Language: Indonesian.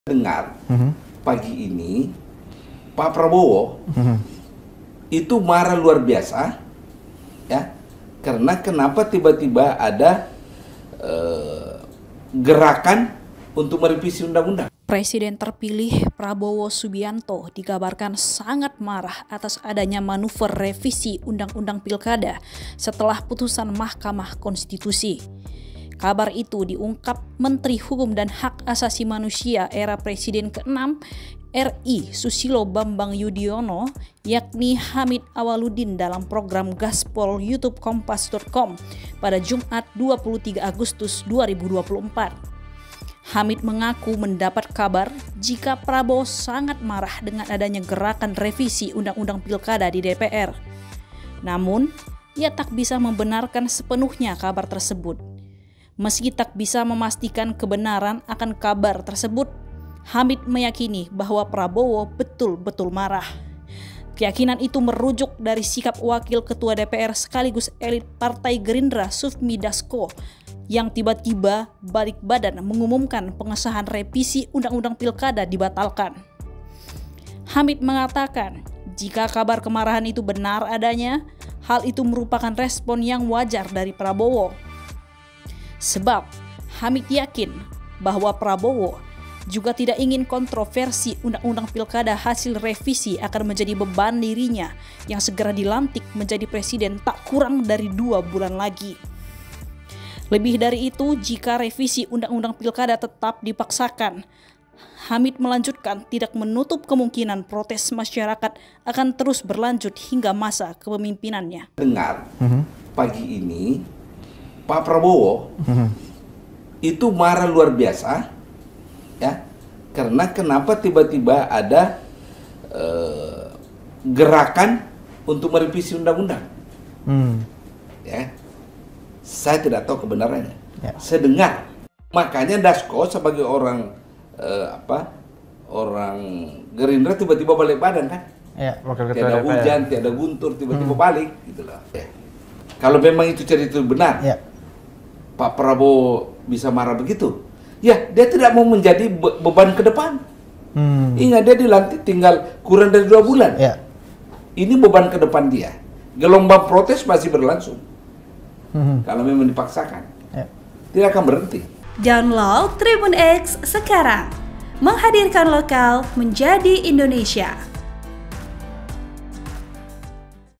Dengar pagi ini Pak Prabowo itu marah luar biasa, ya, karena kenapa tiba-tiba ada gerakan untuk merevisi undang-undang. Presiden terpilih Prabowo Subianto dikabarkan sangat marah atas adanya manuver revisi Undang-Undang Pilkada setelah putusan Mahkamah Konstitusi. Kabar itu diungkap Menteri Hukum dan Hak Asasi Manusia era Presiden ke-6 RI Susilo Bambang Yudhoyono, yakni Hamid Awaludin dalam program Gaspol YouTube Kompas.com pada Jumat 23 Agustus 2024. Hamid mengaku mendapat kabar jika Prabowo sangat marah dengan adanya gerakan revisi Undang-Undang Pilkada di DPR. Namun, ia tak bisa membenarkan sepenuhnya kabar tersebut. Meski tak bisa memastikan kebenaran akan kabar tersebut, Hamid meyakini bahwa Prabowo betul-betul marah. Keyakinan itu merujuk dari sikap Wakil Ketua DPR sekaligus elit Partai Gerindra Sufmi Dasko yang tiba-tiba balik badan mengumumkan pengesahan revisi Undang-Undang Pilkada dibatalkan. Hamid mengatakan, jika kabar kemarahan itu benar adanya, hal itu merupakan respon yang wajar dari Prabowo. Sebab Hamid yakin bahwa Prabowo juga tidak ingin kontroversi Undang-Undang Pilkada hasil revisi akan menjadi beban dirinya yang segera dilantik menjadi presiden tak kurang dari 2 bulan lagi. Lebih dari itu, jika revisi Undang-Undang Pilkada tetap dipaksakan, Hamid melanjutkan tidak menutup kemungkinan protes masyarakat akan terus berlanjut hingga masa kepemimpinannya. Dengar pagi ini Pak Prabowo itu marah luar biasa, ya, karena kenapa tiba-tiba ada gerakan untuk merevisi undang-undang. Ya, saya tidak tahu kebenarannya. Ya. Saya dengar, makanya Dasko sebagai orang orang Gerindra tiba-tiba balik badan kan? Ya, tiada hujan, tiada guntur, tiba-tiba balik, gitulah. Ya. Kalau memang itu cerita itu benar. Ya. Pak Prabowo bisa marah begitu, ya dia tidak mau menjadi beban ke depan. Ingat dia dilantik tinggal kurang dari 2 bulan. Ya. Ini beban ke depan dia. Gelombang protes masih berlangsung. Kalau memang dipaksakan, ya, tidak akan berhenti. Download Tribun X sekarang, menghadirkan lokal menjadi Indonesia.